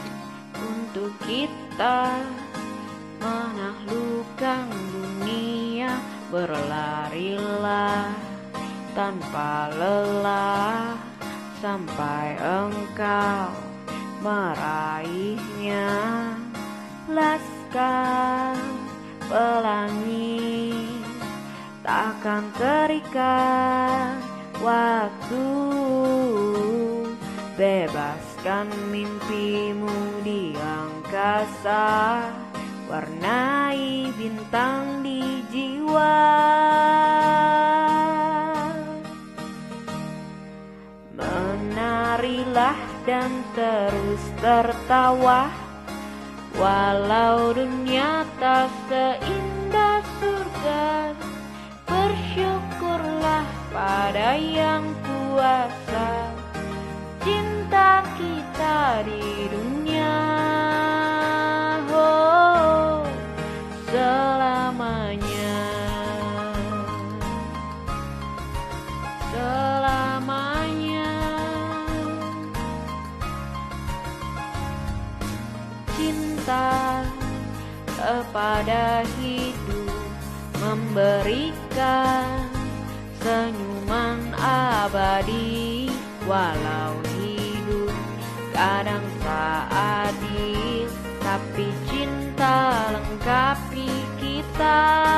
untuk kita menaklukkan dunia. Berlarilah tanpa lelah sampai engkau meraihnya. Laskar pelangi takkan terikat waktu. Bebaskan mimpimu di angkasa, warnai bintang di jiwa. Menarilah dan terus tertawa, walau dunia tak seindah surga. Bersyukurlah pada yang kuasa, cinta kita di dunia, oh, selamanya. Selamanya. Cinta kepada hidup, memberikan senyuman abadi. Walau hidup kadang tak adil, tapi cinta lengkapi kita.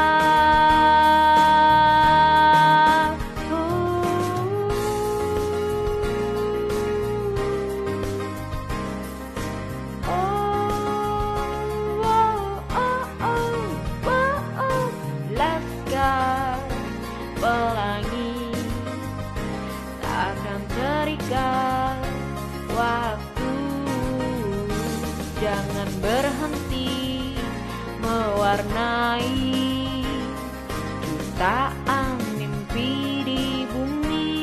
Laskar pelangi takkan terikat waktu. Jangan berhenti mewarnai jutaan mimpi di bumi.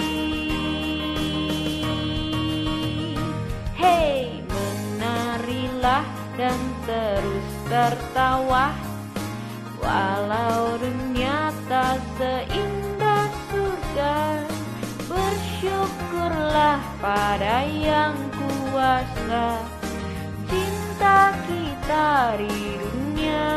Hey, menarilah dan terus tertawa, walau dunia tak seindah surga. Bersyukurlah pada yang kuasa, cinta kita di dunia,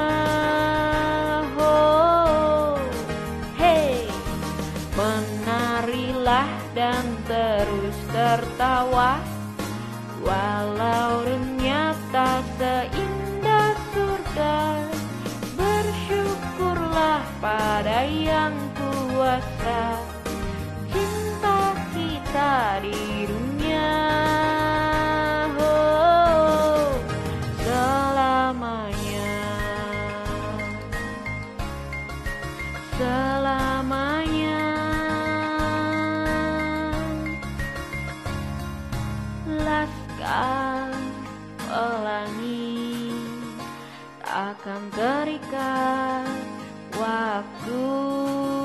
oh, hey. Menarilah dan terus tertawa, walau dunia tak seindah surga. Bersyukurlah pada yang kuasa, cinta kita di dunia, oh, selamanya. Selamanya. Laskar pelangi takkan terikat waktu.